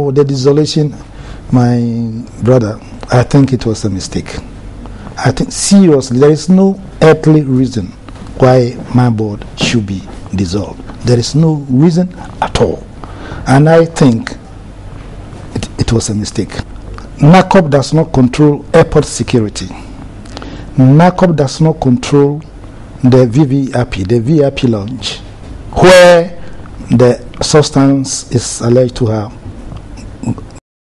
for the dissolution, my brother, I think it was a mistake. I think seriously, there is no earthly reason why my board should be dissolved. There is no reason at all. And I think it was a mistake. NACOP does not control airport security. NACOP does not control the VIP lounge, where the substance is alleged to have